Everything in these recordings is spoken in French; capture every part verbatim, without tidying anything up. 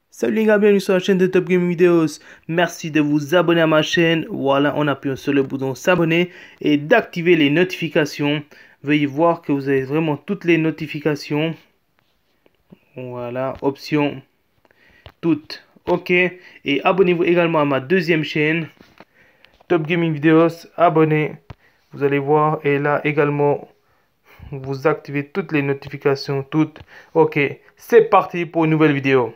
Salut les gars, bienvenue sur la chaîne de Top Gaming Videos. Merci de vous abonner à ma chaîne. Voilà, en appuyant sur le bouton s'abonner et d'activer les notifications. Veuillez voir que vous avez vraiment toutes les notifications. Voilà, option toutes. Ok. Et abonnez-vous également à ma deuxième chaîne, Top Gaming Videos. Abonnez. Vous allez voir. Et là également, vous activez toutes les notifications. Toutes. Ok. C'est parti pour une nouvelle vidéo.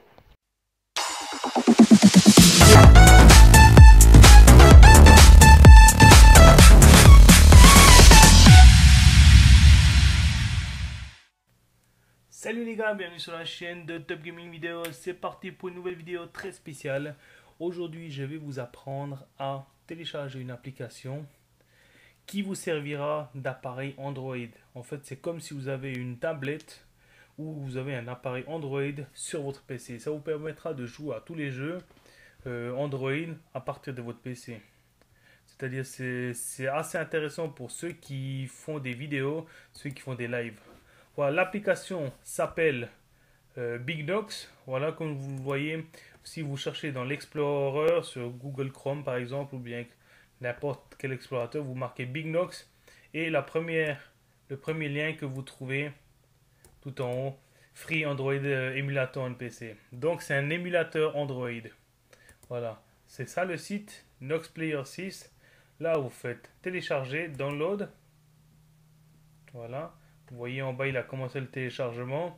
Salut les gars, bienvenue sur la chaîne de Top Gaming Videos. C'est parti pour une nouvelle vidéo très spéciale. Aujourd'hui, je vais vous apprendre à télécharger une application qui vous servira d'appareil Android. En fait, c'est comme si vous avez une tablette ou vous avez un appareil Android sur votre P C. Ça vous permettra de jouer à tous les jeux euh, Android à partir de votre P C. C'est-à-dire c'est c'est assez intéressant pour ceux qui font des vidéos, ceux qui font des lives. Voilà, l'application s'appelle euh, BigNox. Voilà, comme vous le voyez, si vous cherchez dans l'Explorer sur Google Chrome par exemple, ou bien n'importe quel explorateur, vous marquez BigNox et la première, le premier lien que vous trouvez tout en haut, Free Android euh, Emulator on P C. Donc c'est un émulateur Android. Voilà, c'est ça le site, Nox Player six. Là, vous faites télécharger, download. Voilà. Vous voyez en bas, il a commencé le téléchargement.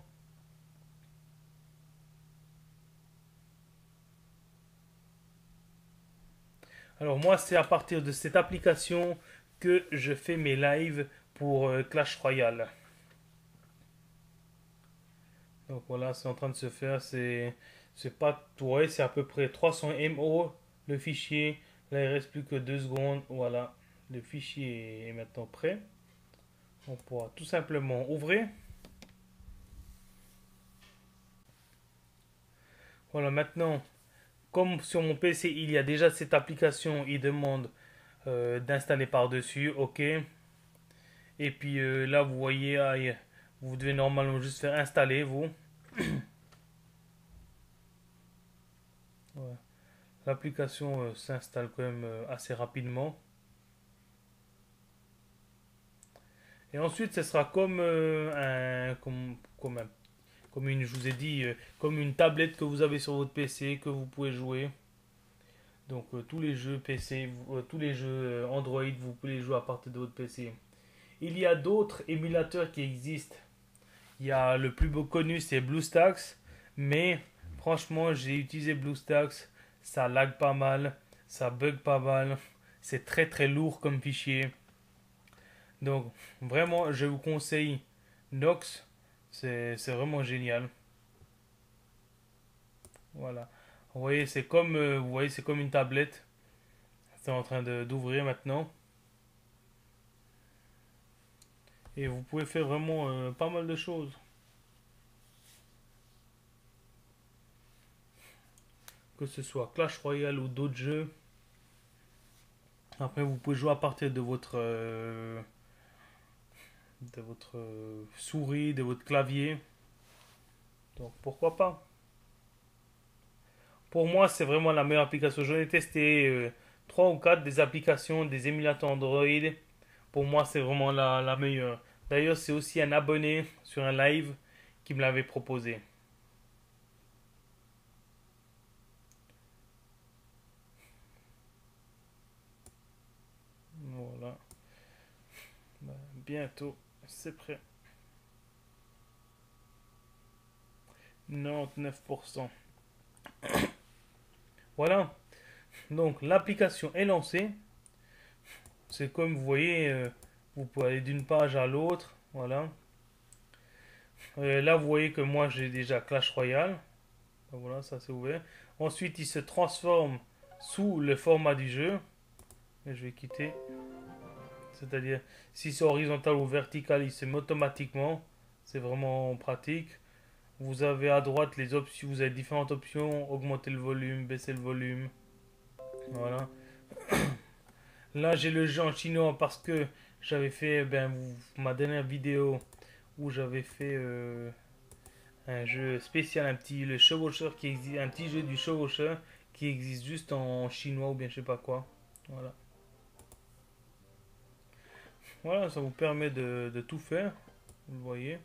Alors moi, c'est à partir de cette application que je fais mes lives pour euh, Clash Royale. Donc voilà, c'est en train de se faire. C'est c'est pas tout, ouais, c'est à peu près trois cents mégaoctets le fichier. Là, il reste plus que deux secondes. Voilà, le fichier est maintenant prêt. On pourra tout simplement ouvrir. Voilà, maintenant, comme sur mon P C, il y a déjà cette application, il demande euh, d'installer par-dessus. OK. Et puis euh, là, vous voyez, ah, vous devez normalement juste faire installer, vous. Ouais. L'application euh, s'installe quand même euh, assez rapidement. Et ensuite, ce sera comme euh, un, comme, comme un comme une, je vous ai dit, euh, comme une tablette que vous avez sur votre P C, que vous pouvez jouer. Donc euh, tous les jeux P C, euh, tous les jeux euh, Android, vous pouvez les jouer à partir de votre P C. Il y a d'autres émulateurs qui existent. Il y a le plus beau connu, c'est BlueStacks. Mais franchement, j'ai utilisé BlueStacks. Ça lag pas mal, ça bug pas mal. C'est très très lourd comme fichier. Donc vraiment, je vous conseille Nox. C'est c'est vraiment génial. Voilà. Vous voyez, c'est comme, euh, vous voyez, c'est comme une tablette. C'est en train de- d'ouvrir maintenant. Et vous pouvez faire vraiment euh, pas mal de choses. Que ce soit Clash Royale ou d'autres jeux. Après, vous pouvez jouer à partir de votre, euh, de votre euh, souris, de votre clavier. Donc pourquoi pas. Pour moi, c'est vraiment la meilleure application. J'en ai testé euh, trois ou quatre des applications, des émulateurs Android. Pour moi, c'est vraiment la, la meilleure. D'ailleurs, c'est aussi un abonné sur un live qui me l'avait proposé. Voilà. Ben, bientôt, c'est prêt. quatre-vingt-dix-neuf pour cent. Voilà. Donc, l'application est lancée. C'est comme vous voyez, euh, vous pouvez aller d'une page à l'autre. Voilà. Euh, là, vous voyez que moi, j'ai déjà Clash Royale. Voilà, ça c'est ouvert. Ensuite, il se transforme sous le format du jeu. Et je vais quitter. C'est-à-dire, si c'est horizontal ou vertical, il se met automatiquement. C'est vraiment pratique. Vous avez à droite les options, vous avez différentes options, augmenter le volume, baisser le volume. Voilà. Là, j'ai le jeu en chinois parce que j'avais fait ben, ma dernière vidéo où j'avais fait euh, un jeu spécial, un petit le chevaucheur qui existe, un petit jeu du chevaucheur qui existe juste en chinois ou bien je sais pas quoi. Voilà. Voilà, ça vous permet de, de tout faire. Vous voyez.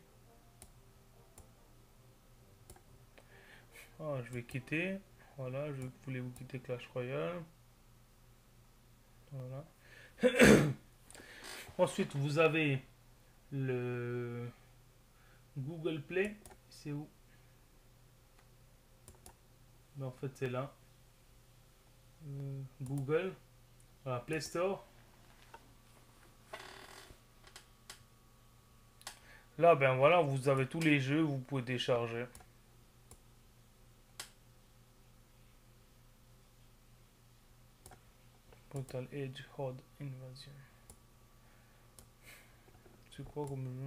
Ah, je vais quitter. Voilà, je voulais vous quitter Clash Royale. Voilà. Ensuite, vous avez le Google Play. C'est où? Ben, en fait, c'est là. Euh, Google. Voilà, Play Store. Là, ben voilà, vous avez tous les jeux, vous pouvez télécharger. Brutal Edge Horde Invasion. C'est quoi comme jeu?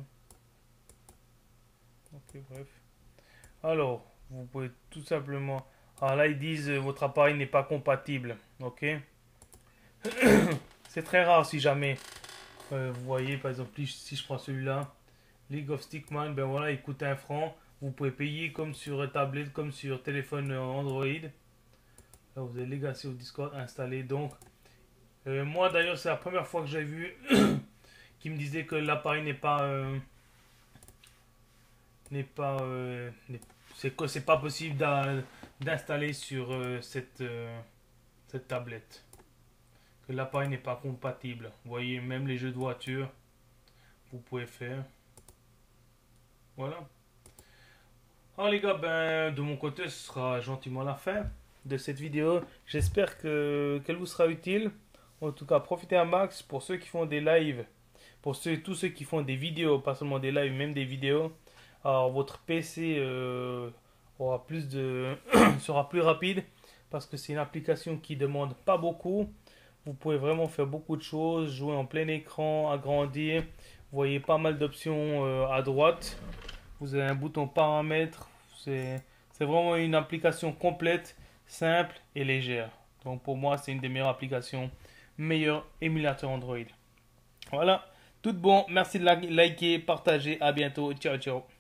Ok, bref. Alors, vous pouvez tout simplement... Alors là, ils disent euh, votre appareil n'est pas compatible. Ok. C'est très rare si jamais... euh, vous voyez, par exemple, si je prends celui-là, League of Stickman, ben voilà, il coûte un franc. Vous pouvez payer comme sur tablette, comme sur téléphone Android. Là, vous avez Legacy au Discord installé. Donc, euh, moi d'ailleurs, c'est la première fois que j'ai vu qui me disait que l'appareil n'est pas... Euh, n'est pas... Euh, c'est que c'est pas possible d'installer sur euh, cette, euh, cette tablette. Que l'appareil n'est pas compatible. Vous voyez, même les jeux de voiture, vous pouvez faire. Voilà. Alors les gars, ben, de mon côté, ce sera gentiment la fin de cette vidéo. J'espère que qu'elle vous sera utile. En tout cas, profitez un max pour ceux qui font des lives. Pour ceux, tous ceux qui font des vidéos, pas seulement des lives, même des vidéos. Alors votre P C euh, aura plus de sera plus rapide parce que c'est une application qui demande pas beaucoup. Vous pouvez vraiment faire beaucoup de choses, jouer en plein écran, agrandir. Vous voyez pas mal d'options euh, à droite. Vous avez un bouton paramètres. C'est c'est vraiment une application complète, simple et légère. Donc pour moi, c'est une des meilleures applications, meilleur émulateur Android. Voilà, tout bon. Merci de liker, partager. À bientôt. Ciao, ciao.